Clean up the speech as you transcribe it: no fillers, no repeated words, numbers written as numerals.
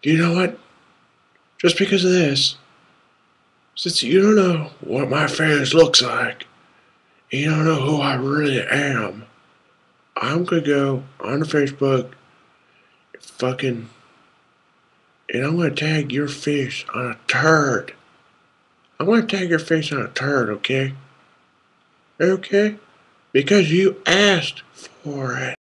You know what? Just because of this, since you don't know what my face looks like, you don't know who I really am, I'm gonna go on Facebook, fucking, and I'm gonna tag your face on a turd. I'm gonna tag your face on a turd, okay? Okay? Because you asked for it.